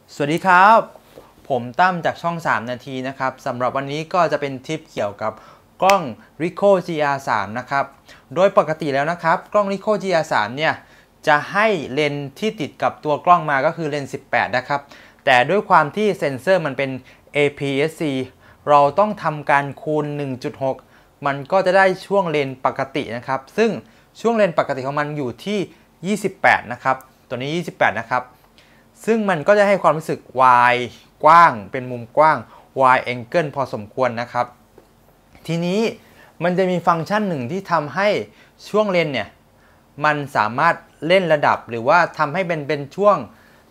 สวัสดีครับผมตั้มจากช่อง3นาทีนะครับสำหรับวันนี้ก็จะเป็นทิปเกี่ยวกับกล้อง Ricoh GR3 นะครับโดยปกติแล้วนะครับกล้อง Ricoh GR3 เนี่ยจะให้เลนส์ที่ติดกับตัวกล้องมาก็คือเลนส์18นะครับแต่ด้วยความที่เซ็นเซอร์มันเป็น APS-C เราต้องทำการคูณ 1.6 มันก็จะได้ช่วงเลนส์ปกตินะครับซึ่งช่วงเลนส์ปกติของมันอยู่ที่28นะครับตัวนี้28นะครับซึ่งมันก็จะให้ความรู้สึก wide กว้างเป็นมุมกว้าง wide angle พอสมควรนะครับทีนี้มันจะมีฟังก์ชันหนึ่งที่ทำให้ช่วงเลนเนี่ยมันสามารถเล่นระดับหรือว่าทำให้เป็นช่วง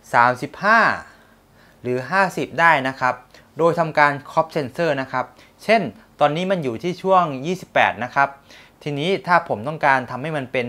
35หรือ50ได้นะครับโดยทำการครอปเซนเซอร์นะครับเช่นตอนนี้มันอยู่ที่ช่วง28นะครับทีนี้ถ้าผมต้องการทำให้มันเป็น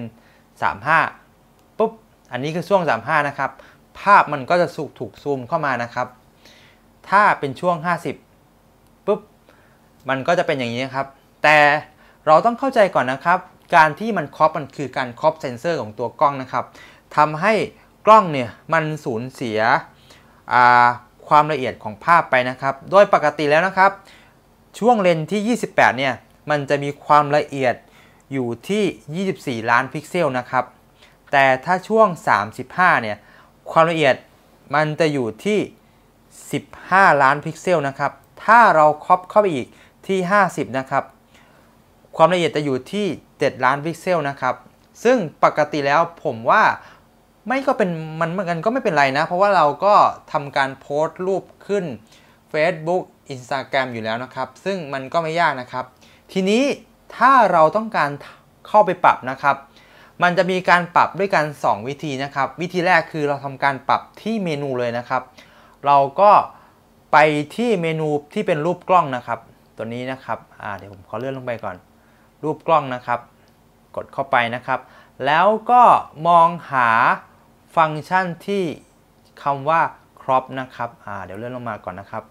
35ปุ๊บอันนี้คือช่วง35นะครับภาพมันก็จะถูกซูมเข้ามานะครับถ้าเป็นช่วง50ปุ๊บมันก็จะเป็นอย่างนี้ครับแต่เราต้องเข้าใจก่อนนะครับการที่มันครอปมันคือการครอปเซนเซอร์ของตัวกล้องนะครับทำให้กล้องเนี่ยมันสูญเสียความละเอียดของภาพไปนะครับโดยปกติแล้วนะครับช่วงเลนส์ที่28เนี่ยมันจะมีความละเอียดอยู่ที่24ล้านพิกเซลนะครับแต่ถ้าช่วง35เนี่ยความละเอียดมันจะอยู่ที่15ล้านพิกเซลนะครับถ้าเราครอปเข้าไปอีกที่50นะครับความละเอียดจะอยู่ที่7ล้านพิกเซลนะครับซึ่งปกติแล้วผมว่าไม่ก็เป็นมันก็ไม่เป็นไรนะเพราะว่าเราก็ทำการโพสต์รูปขึ้น Facebook Instagram อยู่แล้วนะครับซึ่งมันก็ไม่ยากนะครับทีนี้ถ้าเราต้องการเข้าไปปรับนะครับมันจะมีการปรับด้วยกัน2วิธีนะครับวิธีแรกคือเราทำการปรับที่เมนูเลยนะครับเราก็ไปที่เมนูที่เป็นรูปกล้องนะครับตัวนี้นะครับเดี๋ยวผมขอเลื่อนลงไปก่อนรูปกล้องนะครับกดเข้าไปนะครับแล้วก็มองหาฟังก์ชันที่คำว่า crop นะครับเดี๋ยวเลื่อนลงมาก่อนนะครับ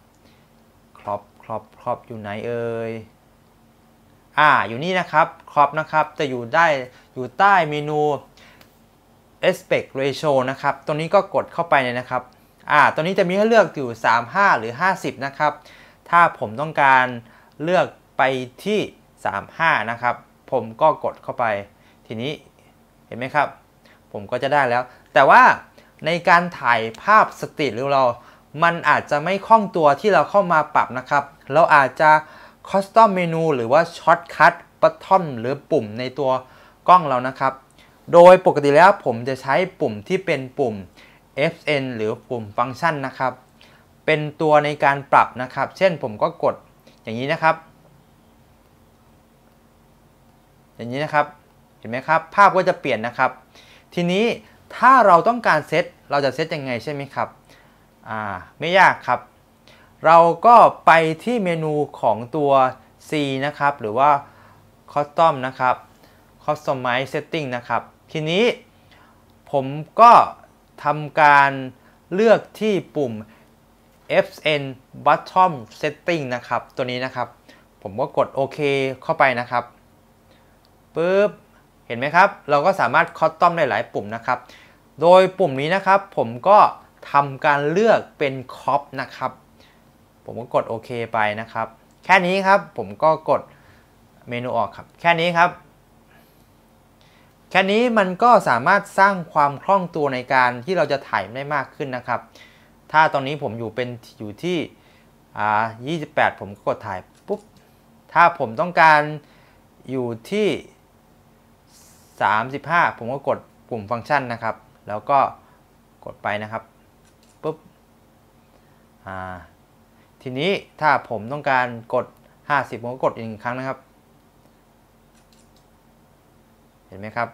crop อยู่ไหนเอ่ยอยู่นี่นะครับ crop นะครับจะอยู่ใต้เมนู aspect ratio นะครับตัวนี้ก็กดเข้าไปเลยนะครับตัวนี้จะมีให้เลือกอยู่35หรือ50นะครับถ้าผมต้องการเลือกไปที่35นะครับผมก็กดเข้าไปทีนี้เห็นไหมครับผมก็จะได้แล้วแต่ว่าในการถ่ายภาพสตรีทหรือเรามันอาจจะไม่คล่องตัวที่เราเข้ามาปรับนะครับเราอาจจะคอสตอมเมนูหรือว่าช็อตคัทบัตทอนหรือปุ่มในตัวกล้องเรานะครับโดยปกติแล้วผมจะใช้ปุ่มที่เป็นปุ่ม FN หรือปุ่มฟังก์ชันนะครับเป็นตัวในการปรับนะครับเช่นผมก็กดอย่างนี้นะครับเห็นไหมครับภาพก็จะเปลี่ยนนะครับทีนี้ถ้าเราต้องการเซตเราจะเซตยังไงใช่ไหมครับไม่ยากครับเราก็ไปที่เมนูของตัว C นะครับหรือว่า Custom นะครับ Customize Setting นะครับทีนี้ผมก็ทำการเลือกที่ปุ่ม FN Bottom Setting นะครับตัวนี้นะครับผมก็กดโอเคเข้าไปนะครับปึ๊บเห็นไหมครับเราก็สามารถคัสตอมได้หลายปุ่มนะครับโดยปุ่มนี้นะครับผมก็ทำการเลือกเป็นครอปนะครับผมก็กดโอเคไปนะครับแค่นี้ครับผมก็กดเมนูออกครับแค่นี้ครับแค่นี้มันก็สามารถสร้างความคล่องตัวในการที่เราจะถ่ายได้มากขึ้นนะครับถ้าตอนนี้ผมอยู่ที่28ผมก็กดถ่ายปุ๊บถ้าผมต้องการอยู่ที่35ผมก็กดปุ่มฟังก์ชันนะครับแล้วก็กดไปนะครับปุ๊บทีนี้ถ้าผมต้องการกด50ผมก็กดอีก1ครั้งนะครับเห็นไหมครับ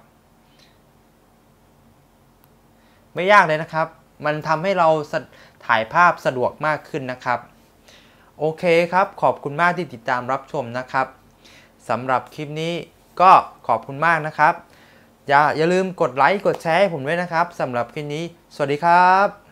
ไม่ยากเลยนะครับมันทำให้เราถ่ายภาพสะดวกมากขึ้นนะครับโอเคครับขอบคุณมากที่ติดตามรับชมนะครับสำหรับคลิปนี้ก็ขอบคุณมากนะครับอย่าลืมกดไลค์กดแชร์ให้ผมด้วยนะครับสำหรับคลิปนี้สวัสดีครับ